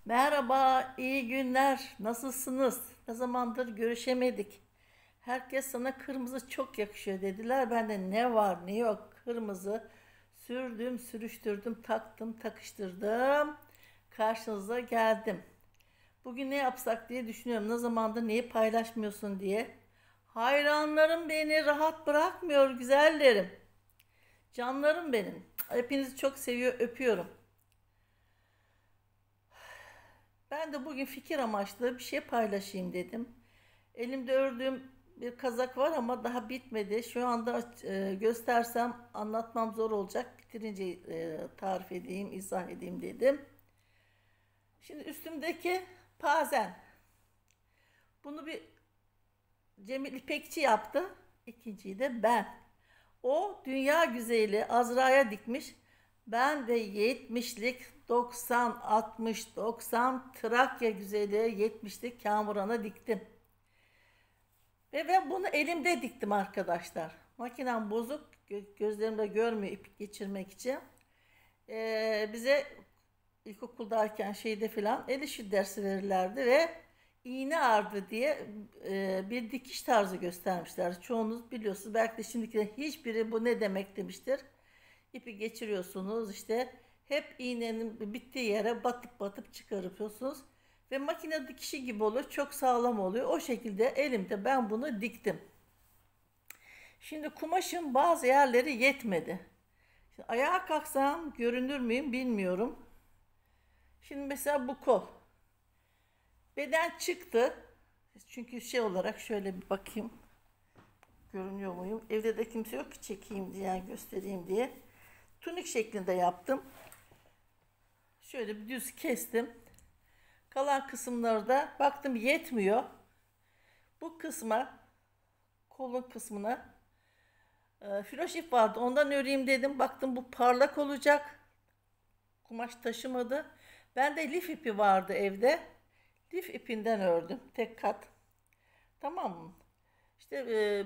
Merhaba, iyi günler. Nasılsınız? Ne zamandır görüşemedik. Herkes sana kırmızı çok yakışıyor dediler. Ben de ne var ne yok kırmızı sürdüm, sürüştürdüm, taktım, takıştırdım. Karşınıza geldim. Bugün ne yapsak diye düşünüyorum. Ne zamandır neyi paylaşmıyorsun diye. Hayranlarım beni rahat bırakmıyor güzellerim. Canlarım benim. Hepinizi çok seviyor, öpüyorum. Ben de bugün fikir amaçlı bir şey paylaşayım dedim. Elimde ördüğüm bir kazak var ama daha bitmedi. Şu anda göstersem anlatmam zor olacak. Bitirince tarif edeyim, izah edeyim dedim. Şimdi üstümdeki pazen. Bunu bir Cemil İpekçi yaptı. İkinciyi de ben. O dünya güzeli Azra'ya dikmiş. Ben de 70'lik 90, 60, 90 Trakya güzeli 70'lik Kamuran'a diktim. Ve ben bunu elimde diktim arkadaşlar. Makinem bozuk. Gözlerimde görmüyor ip geçirmek için. Bize ilkokuldayken şeyde filan el işi dersi verirlerdi ve iğne ardı diye bir dikiş tarzı göstermişler. Çoğunuz biliyorsunuz. Belki de şimdikilerin hiçbiri bu ne demek demiştir. İpi geçiriyorsunuz işte hep iğnenin bittiği yere batıp batıp çıkarıyorsunuz. Ve makine dikişi gibi oluyor. Çok sağlam oluyor. O şekilde elimde ben bunu diktim. Şimdi kumaşın bazı yerleri yetmedi. Şimdi ayağa kalksam görünür müyüm bilmiyorum. Şimdi mesela bu kol. Beden çıktı. Çünkü şey olarak şöyle bir bakayım. Görünüyor muyum? Evde de kimse yok ki çekeyim diye, yani göstereyim diye. Tunik şeklinde yaptım. Şöyle bir düz kestim. Kalan kısımları da baktım yetmiyor. Bu kısma, kolun kısmına filoş ip vardı. Ondan öreyim dedim. Baktım bu parlak olacak. Kumaş taşımadı. Bende lif ipi vardı evde. Lif ipinden ördüm. Tek kat. Tamam mı? İşte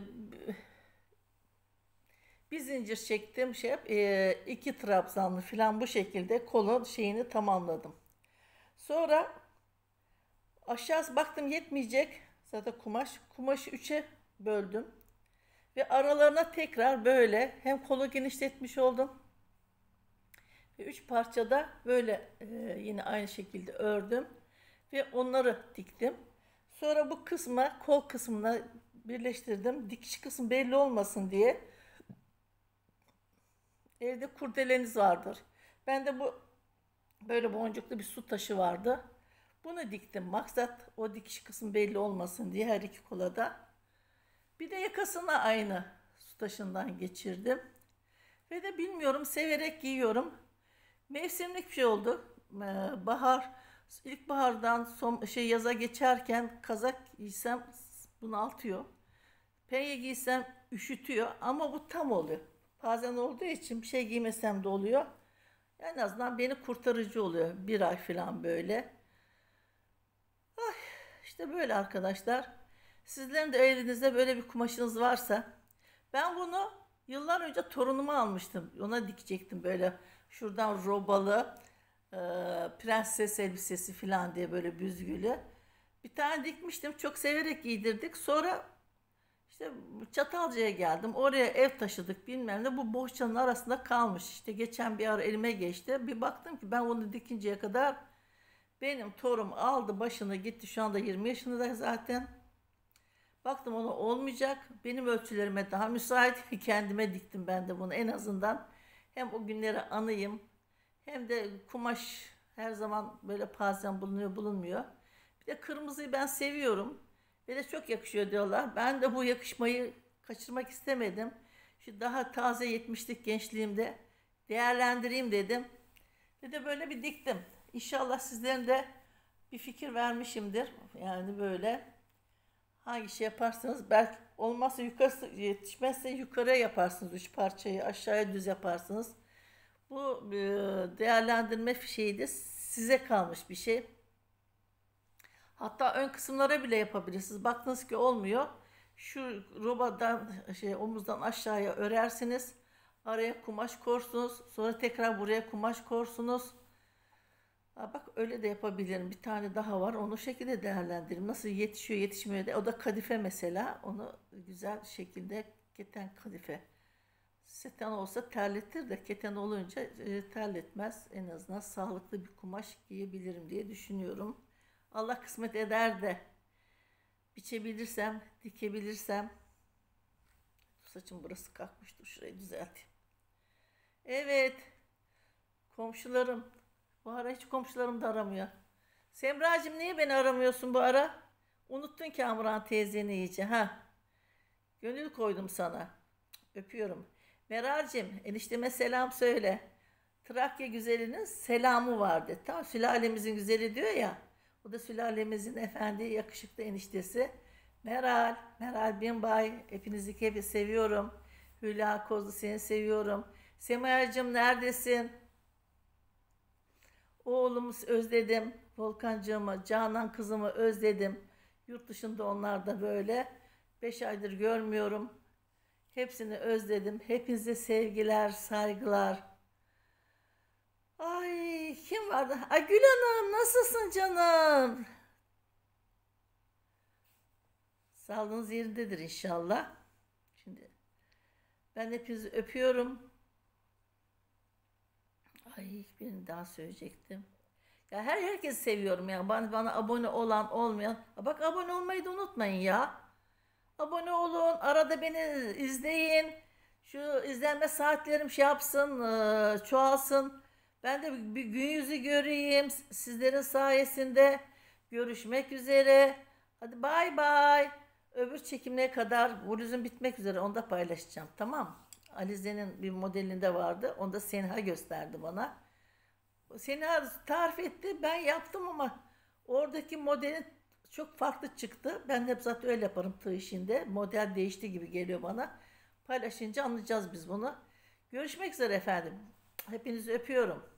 bir zincir çektim. İki trabzanlı falan bu şekilde kolun şeyini tamamladım. Sonra aşağısı baktım yetmeyecek. Zaten kumaşı üçe böldüm. Ve aralarına tekrar böyle hem kolu genişletmiş oldum. Ve üç parçada böyle yine aynı şekilde ördüm. Ve onları diktim. Sonra bu kısma kol kısmına birleştirdim. Dikiş kısmı belli olmasın diye. Evde kurdeleniz vardır. Ben de bu böyle boncuklu bir su taşı vardı. Bunu diktim. Maksat o dikiş kısmı belli olmasın diye her iki kola da. Bir de yakasına aynı su taşından geçirdim. Ve de bilmiyorum severek giyiyorum. Mevsimlik bir şey oldu. Bahar, ilkbahardan yaza geçerken kazak giysem bunaltıyor. Penye giysem üşütüyor ama bu tam oluyor. Bazen olduğu için bir şey giymesem de oluyor. En azından beni kurtarıcı oluyor. Bir ay falan böyle. İşte böyle arkadaşlar. Sizlerin de elinizde böyle bir kumaşınız varsa. Ben bunu yıllar önce torunuma almıştım. Ona dikecektim böyle şuradan robalı e, prenses elbisesi falan diye böyle büzgülü. Bir tane dikmiştim. Çok severek giydirdik. Sonra işte Çatalca'ya geldim. Oraya ev taşıdık bilmem ne. Bu bohçanın arasında kalmış. İşte geçen bir ara elime geçti. Bir baktım ki ben onu dikinceye kadar benim torun aldı başını gitti. Şu anda 20 yaşında zaten. Baktım ona olmayacak. Benim ölçülerime daha müsait. Kendime diktim ben de bunu en azından. Hem o günleri anayım. Hem de kumaş her zaman böyle bazen bulunuyor bulunmuyor. Bir de kırmızıyı ben seviyorum. Ve de çok yakışıyor diyorlar. Ben de bu yakışmayı kaçırmak istemedim. Şu daha taze 70'lik gençliğimde değerlendireyim dedim. Ve de böyle bir diktim. İnşallah sizlerin de bir fikir vermişimdir. Yani böyle hangi şey yaparsanız belki olmazsa yukarısı yetişmezse yukarıya yaparsınız üç parçayı aşağıya düz yaparsınız. Bu değerlendirme şeyi de size kalmış bir şey. Hatta ön kısımlara bile yapabilirsiniz. Baktınız ki olmuyor. Şu robadan omuzdan aşağıya örersiniz. Araya kumaş korsunuz. Sonra tekrar buraya kumaş korsunuz. Ha bak öyle de yapabilirim. Bir tane daha var. Onu o şekilde değerlendiririm. Nasıl yetişiyor, yetişmiyor de. O da kadife mesela. Onu güzel şekilde keten kadife. Seten olsa terletir de keten olunca terletmez. En azından sağlıklı bir kumaş giyebilirim diye düşünüyorum. Allah kısmet eder de biçebilirsem, dikebilirsem. Saçım burası kalkmıştır. Şurayı düzelteyim. Evet, komşularım. Bu ara hiç komşularım da aramıyor. Semracığım niye beni aramıyorsun bu ara? Unuttun Kamuran teyzeni iyice ha. Gönül koydum sana. Öpüyorum. Meral'cim enişteme selam söyle. Trakya güzelinin selamı vardı. Tam sülalemizin güzeli diyor ya. O da sülalemizin efendi yakışıklı eniştesi. Meral, Meral Binbay. Hepinizi seviyorum. Hülya Kozlu seni seviyorum. Semayacığım neredesin? Oğlumu özledim. Volkancığımı, Canan kızımı özledim. Yurt dışında onlar da böyle. 5 aydır görmüyorum. Hepsini özledim. Hepinize sevgiler, saygılar. Ay kim vardı? Ay Gül Hanım nasılsın canım? Sağlığınız yerindedir inşallah. Şimdi ben hepinizi öpüyorum. Ay birini daha söyleyecektim. Ya herkesi seviyorum ya. Bana abone olan olmayan. Bak abone olmayı da unutmayın ya. Abone olun. Arada beni izleyin. Şu izlenme saatlerim şey yapsın. Çoğalsın. Ben de bir gün yüzü göreyim. Sizlerin sayesinde. Görüşmek üzere. Hadi bay bay. Öbür çekimine kadar bluzum bitmek üzere. Onu da paylaşacağım. Tamam. Alize'nin bir modelinde vardı. Onu da Senha gösterdi bana. Senha tarif etti. Ben yaptım ama oradaki modelin çok farklı çıktı. Ben de hep zaten öyle yaparım tığ işinde. Model değişti gibi geliyor bana. Paylaşınca anlayacağız biz bunu. Görüşmek üzere efendim. Hepinizi öpüyorum.